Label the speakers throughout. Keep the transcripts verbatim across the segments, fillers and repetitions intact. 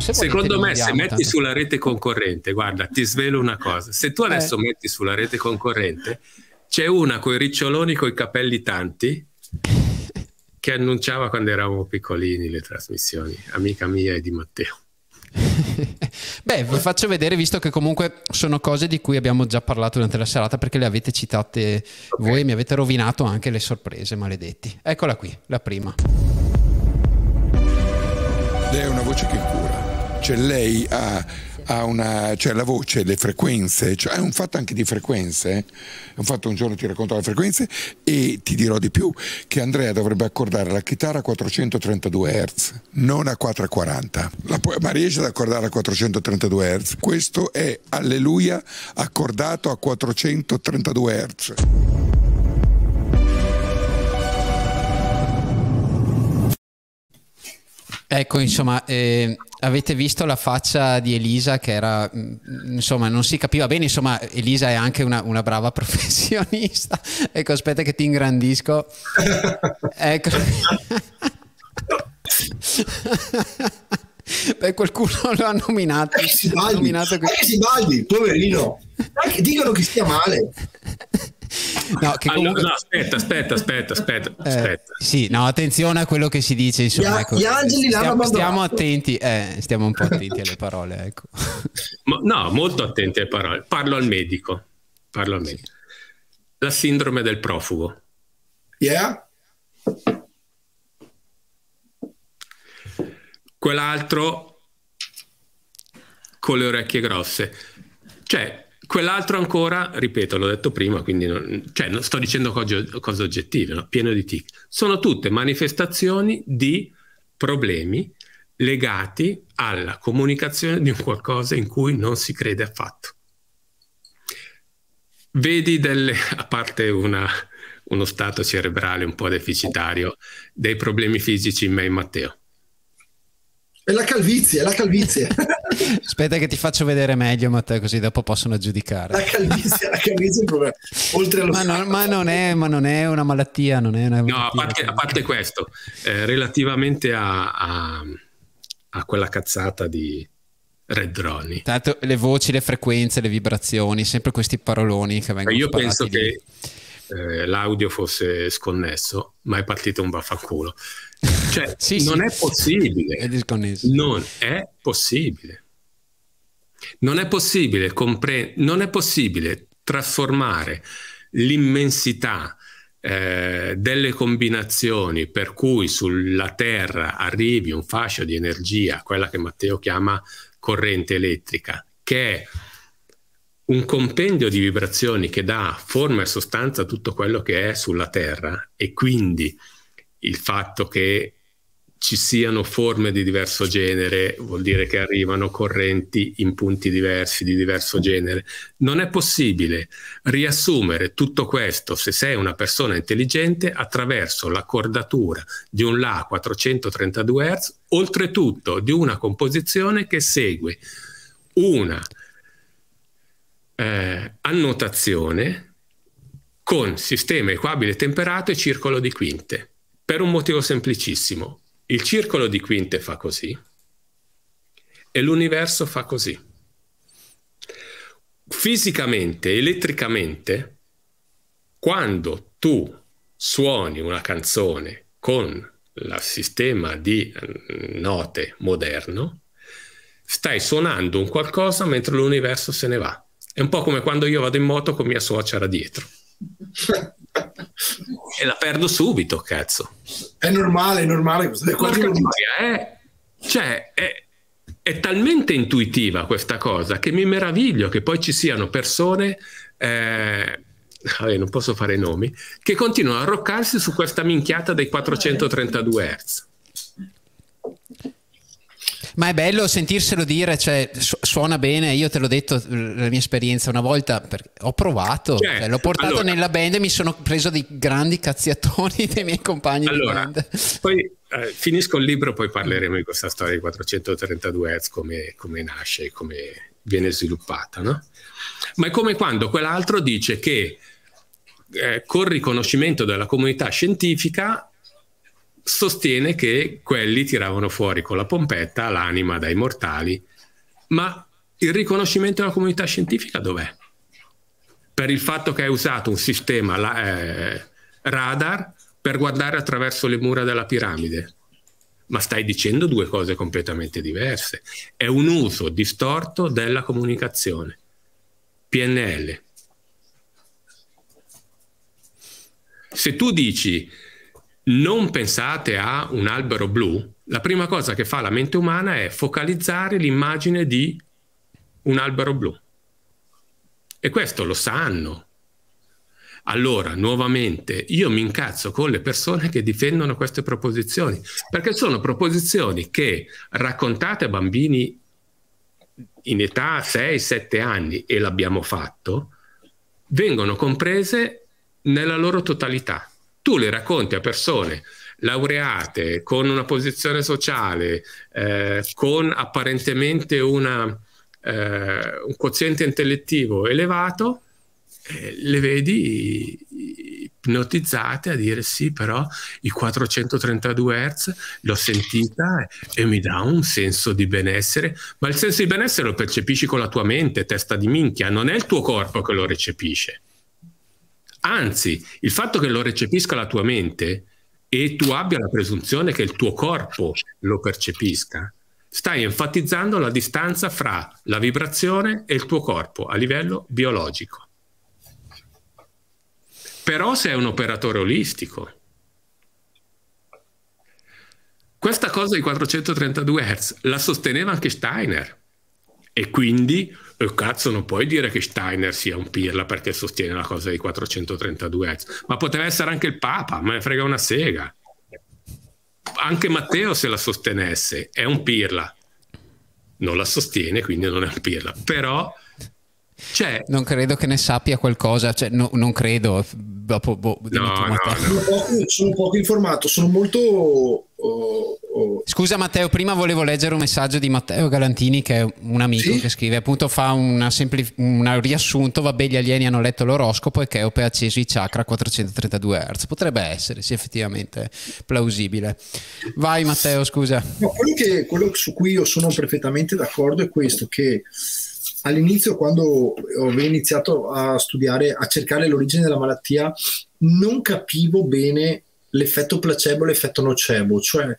Speaker 1: se
Speaker 2: Secondo me, se metti
Speaker 1: tanto.
Speaker 2: sulla rete concorrente, guarda, ti svelo una cosa. Se tu adesso
Speaker 1: Eh.
Speaker 2: metti sulla rete concorrente, c'è una coi riccioloni coi capelli tanti che annunciava quando eravamo piccolini le trasmissioni, amica mia e di Matteo.
Speaker 1: Beh, vi faccio vedere, visto che comunque sono cose di cui abbiamo già parlato durante la serata, perché le avete citate
Speaker 2: Okay.
Speaker 1: voi e mi avete rovinato anche le sorprese, maledetti. Eccola qui, la prima.
Speaker 3: Lei è una voce che cura, cioè lei ha, ha una, cioè la voce, le frequenze, cioè è un fatto anche di frequenze, eh? È un fatto, un giorno ti racconto le frequenze e ti dirò di più, che Andrea dovrebbe accordare la chitarra a quattrocentotrentadue hertz, non a quattrocentoquaranta, la pu- ma riesce ad accordare a quattrocentotrentadue hertz, questo è Alleluia accordato a quattrocentotrentadue hertz.
Speaker 1: Ecco, insomma, eh, avete visto la faccia di Elisa che era, mh, insomma, non si capiva bene, insomma, Elisa è anche una, una brava professionista. Ecco, aspetta che ti ingrandisco. Ecco. Beh, qualcuno lo ha nominato.
Speaker 4: Anche Sibaldi,
Speaker 1: nominato
Speaker 4: anche Sibaldi, poverino. Anche, dicono che stia male.
Speaker 1: No, che comunque...
Speaker 2: Allora, no, aspetta, aspetta, aspetta, aspetta,
Speaker 1: Eh,
Speaker 2: aspetta.
Speaker 1: sì, no, attenzione a quello che si dice, insomma,
Speaker 4: Gli-
Speaker 1: ecco.
Speaker 4: gli angeli l'hanno
Speaker 1: stiamo, stiamo
Speaker 4: abbandonato.
Speaker 1: attenti, eh, stiamo un po' attenti alle parole, ecco.
Speaker 2: Ma- no, molto attenti alle parole. Parlo al medico. Parlo al medico. La sindrome del profugo.
Speaker 4: Yeah?
Speaker 2: Quell'altro con le orecchie grosse. Cioè, quell'altro ancora, ripeto, l'ho detto prima, quindi non, cioè, non sto dicendo cose, cose oggettive, no? Pieno di tic. Sono tutte manifestazioni di problemi legati alla comunicazione di un qualcosa in cui non si crede affatto. Vedi delle, a parte una, uno stato cerebrale un po' deficitario, dei problemi fisici in me e in Matteo.
Speaker 4: È la calvizie, è la calvizie.
Speaker 1: Aspetta che ti faccio vedere meglio, Matteo, così dopo possono
Speaker 4: La
Speaker 1: giudicare.
Speaker 4: calvizie, la calvizie è il problema. Oltre allo
Speaker 1: Ma, non, ma, non è, ma non è una malattia, non è una
Speaker 2: No, a
Speaker 1: malattia.
Speaker 2: parte, a parte questo, eh, relativamente a, a, a quella cazzata di Red Ronnie,
Speaker 1: Tanto le voci, le frequenze, le vibrazioni, sempre questi paroloni che vengono
Speaker 2: io
Speaker 1: sparati
Speaker 2: penso
Speaker 1: lì.
Speaker 2: che eh, l'audio fosse sconnesso, ma è partito un vaffanculo. Cioè,
Speaker 1: Sì,
Speaker 2: non
Speaker 1: sì.
Speaker 2: è possibile.
Speaker 1: È disconnesso.
Speaker 2: Non è possibile. Non è possibile compre- non è possibile trasformare l'immensità eh, delle combinazioni per cui sulla Terra arrivi un fascio di energia, quella che Matteo chiama corrente elettrica, che è un compendio di vibrazioni che dà forma e sostanza a tutto quello che è sulla Terra, e quindi il fatto che ci siano forme di diverso genere vuol dire che arrivano correnti in punti diversi di diverso genere. Non è possibile riassumere tutto questo, se sei una persona intelligente, attraverso l'accordatura di un La a quattrocentotrentadue hertz, oltretutto di una composizione che segue una eh, annotazione con sistema equabile temperato e circolo di quinte, per un motivo semplicissimo. Il circolo di quinte fa così e l'universo fa così. Fisicamente, elettricamente, quando tu suoni una canzone con il sistema di note moderno, stai suonando un qualcosa mentre l'universo se ne va. È un po' come quando io vado in moto con mia suocera dietro. E la perdo subito, cazzo.
Speaker 4: È normale, è normale. È quasi
Speaker 2: Porca
Speaker 4: normale.
Speaker 2: troia, è, cioè, è, è talmente intuitiva questa cosa che mi meraviglio che poi ci siano persone, eh, vabbè, non posso fare nomi, che continuano a arroccarsi su questa minchiata dei quattrocentotrentadue hertz.
Speaker 1: Ma è bello sentirselo dire, cioè su- suona bene. Io te l'ho detto, la mia esperienza una volta, perché ho provato,
Speaker 2: Cioè,
Speaker 1: cioè, l'ho portato
Speaker 2: allora-
Speaker 1: nella band e mi sono preso dei grandi cazziatoni dei miei compagni
Speaker 2: Allora,
Speaker 1: di band.
Speaker 2: poi eh, finisco il libro, poi parleremo di questa storia di quattrocentotrentadue hertz, come, come nasce, come viene sviluppata, no? Ma è come quando quell'altro dice che eh, col riconoscimento della comunità scientifica sostiene che quelli tiravano fuori con la pompetta l'anima dai mortali, ma il riconoscimento della comunità scientifica dov'è? Per il fatto che hai usato un sistema eh, radar per guardare attraverso le mura della piramide. Ma stai dicendo due cose completamente diverse. È un uso distorto della comunicazione. P N L. Se tu dici non pensate a un albero blu, la prima cosa che fa la mente umana è focalizzare l'immagine di un albero blu. E questo lo sanno. Allora, nuovamente, io mi incazzo con le persone che difendono queste proposizioni, perché sono proposizioni che, raccontate a bambini in età sei sette anni, e l'abbiamo fatto, vengono comprese nella loro totalità. Tu le racconti a persone laureate, con una posizione sociale, eh, con apparentemente una, eh, un quoziente intellettivo elevato, eh, le vedi ipnotizzate a dire sì, però i quattrocentotrentadue hertz l'ho sentita e, e mi dà un senso di benessere. Ma il senso di benessere lo percepisci con la tua mente, testa di minchia, non è il tuo corpo che lo recepisce. Anzi, il fatto che lo recepisca la tua mente e tu abbia la presunzione che il tuo corpo lo percepisca, stai enfatizzando la distanza fra la vibrazione e il tuo corpo a livello biologico. Però sei un operatore olistico. Questa cosa di quattrocentotrentadue hertz la sosteneva anche Steiner. E quindi, oh, cazzo, non puoi dire che Steiner sia un pirla perché sostiene la cosa di quattrocentotrentadue hertz. Ma poteva essere anche il Papa, me ne frega una sega. Anche Matteo, se la sostenesse, è un pirla. Non la sostiene, quindi non è un pirla. Però... Cioè,
Speaker 1: non credo che ne sappia qualcosa, cioè, no, non credo. Dopo, boh,
Speaker 2: no, no, no.
Speaker 4: Sono, poco, sono poco informato, sono molto. Oh, oh.
Speaker 1: Scusa Matteo, prima volevo leggere un messaggio di Matteo Galantini, che è un amico, sì? Che scrive, appunto, fa una sempli- un riassunto. Vabbè, gli alieni hanno letto l'oroscopo e Cheope ha acceso i chakra a quattrocentotrentadue hertz. Potrebbe essere, sì, effettivamente plausibile. Vai Matteo, scusa.
Speaker 4: No, quello, che, quello su cui io sono perfettamente d'accordo è questo, che all'inizio, quando ho iniziato a studiare, a cercare l'origine della malattia, non capivo bene l'effetto placebo e l'effetto nocebo, cioè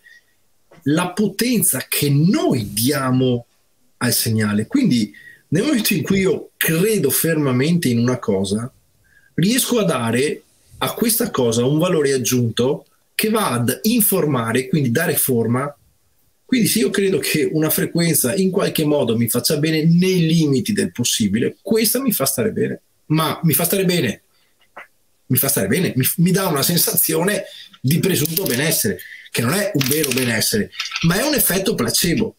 Speaker 4: la potenza che noi diamo al segnale. Quindi nel momento in cui io credo fermamente in una cosa, riesco a dare a questa cosa un valore aggiunto che va ad informare, quindi dare forma. Quindi se io credo che una frequenza in qualche modo mi faccia bene nei limiti del possibile, questa mi fa stare bene. Ma mi fa stare bene, mi fa stare bene, mi, mi dà una sensazione di presunto benessere, che non è un vero benessere, ma è un effetto placebo.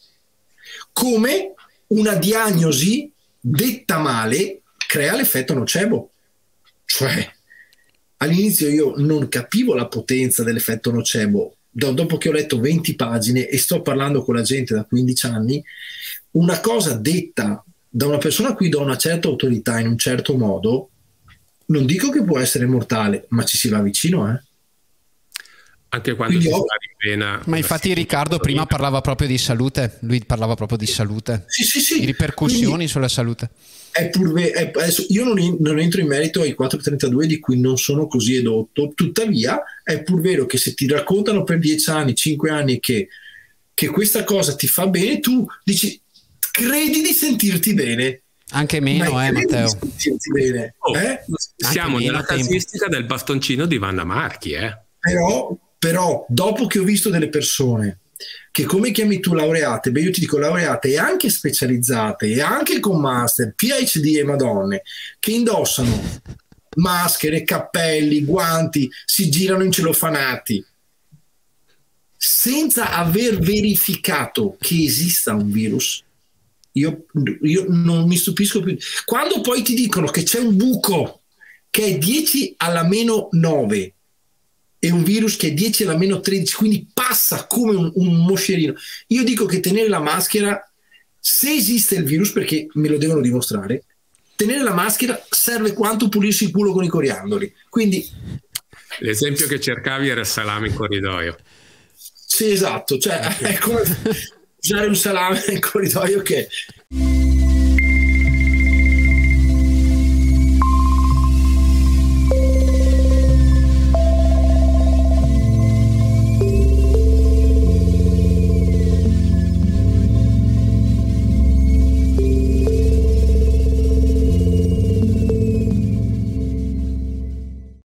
Speaker 4: Come una diagnosi detta male crea l'effetto nocebo. Cioè, all'inizio io non capivo la potenza dell'effetto nocebo. Dopo che ho letto venti pagine e sto parlando con la gente da quindici anni, una cosa detta da una persona a cui do una certa autorità in un certo modo, non dico che può essere mortale, ma ci si va vicino, eh.
Speaker 2: Anche quando
Speaker 4: Quindi
Speaker 2: si
Speaker 4: ho...
Speaker 2: sta in pena.
Speaker 1: Ma infatti Riccardo prima parlava proprio di salute, lui parlava proprio di salute,
Speaker 4: sì, sì, sì.
Speaker 1: di ripercussioni Quindi... sulla salute.
Speaker 4: È pur è, adesso io non, in, non entro in merito ai quattrocentotrentadue di cui non sono così edotto, tuttavia è pur vero che se ti raccontano per dieci anni, cinque anni che, che questa cosa ti fa bene, tu dici credi di sentirti bene.
Speaker 1: Anche meno, eh Matteo.
Speaker 4: Bene,
Speaker 2: oh,
Speaker 4: eh?
Speaker 2: Siamo nella casistica del bastoncino di Vanna Marchi, eh.
Speaker 4: Però, però dopo che ho visto delle persone che, come chiami tu, laureate, beh io ti dico laureate e anche specializzate e anche con master, P H D e madonne, che indossano maschere, cappelli, guanti, si girano in celofanati senza aver verificato che esista un virus, io, io non mi stupisco più. Quando poi ti dicono che c'è un buco che è dieci alla meno nove e un virus che è dieci alla meno tredici, quindi passa come un, un moscerino. Io dico che tenere la maschera, se esiste il virus, perché me lo devono dimostrare, tenere la maschera serve quanto pulirsi il culo con i coriandoli. Quindi
Speaker 2: l'esempio che cercavi era il salame in corridoio.
Speaker 4: Sì, esatto, cioè
Speaker 1: okay.
Speaker 4: È come usare un salame nel corridoio che